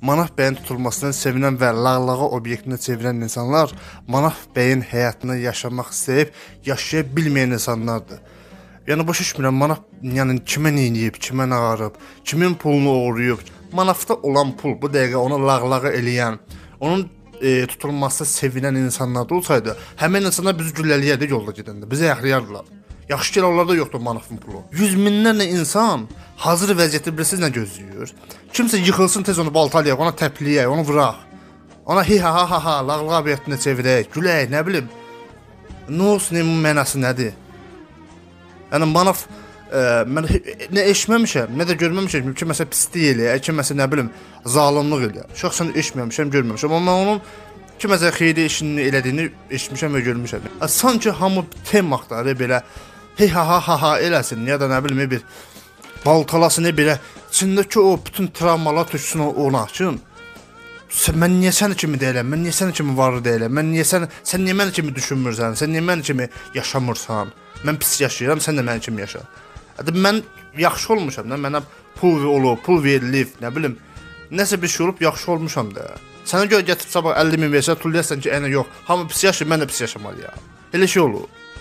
Manaf bəyin tutulmasından sevinən və lağlağa obyektinə çevirən insanlar Manaf bəyin həyatını yaşamaq istəyib, yaşaya bilməyən insanlardır. Yəni başa düşmürəm, Manaf yəni kimə neyib, kimə ağarıb, kimin pulunu oğurlayıb. Manafda olan pul bu dəqiqə ona lağlağa eləyən, onun tutulması sevinən insanlar olsaydı, həmin insanlar bizi gülləliyərdi yolda gedəndə, bizi yaxlayardılar. Yaxşı ki, onlarda yoxdur Manafın pulu. 100 minlərlə insan hazır vəziyyətdə bilirsiniz nə gözləyir? Kimsə yıxılsın tez onu baltalayaq, ona təpliyək, onu vuraq. Ona hi ha ha ha lağlağa obyektinə çevirək, gülək, nə bilim. Nə olsun, mənası nədir? Yəni Manaf mən nə eşitməmişəm, nə də görməmişəm ki, məsələn pislik eləyək, ki məsələn nə bilim zalımlıq eləyək. Şəxsən eşitməmişəm, görməmişəm, amma onun ki məsələn xeyri işini elədiyini eşitmişəm və görmüşəm. Sanki hamı tem axtarır belə hey ha ha ha ha eləsin, ya da nə bilim bir baltalasını belə içindəki o bütün travmalar töksün ona üçün. Mən niyə səni kimi deyiləm? Mən niyə səni kimi varlı deyiləm? Mən niyə sən niyə məni kimi düşünmürsən? Sən niyə məni kimi yaşamırsan? Mən pis yaşayıram, sən də mənim kimi yaşa. Mən yaxşı olmuşam da, mənə pul olub, pul verilib, nə bilim. Nəsə bir şey olub, yaxşı olmuşam da. Sənə görə gətirib sabah 50 min versə, tullayarsan ki, yox, hamı pis yaşayır, mən də pis yaşamalıyam. Elə şey olur.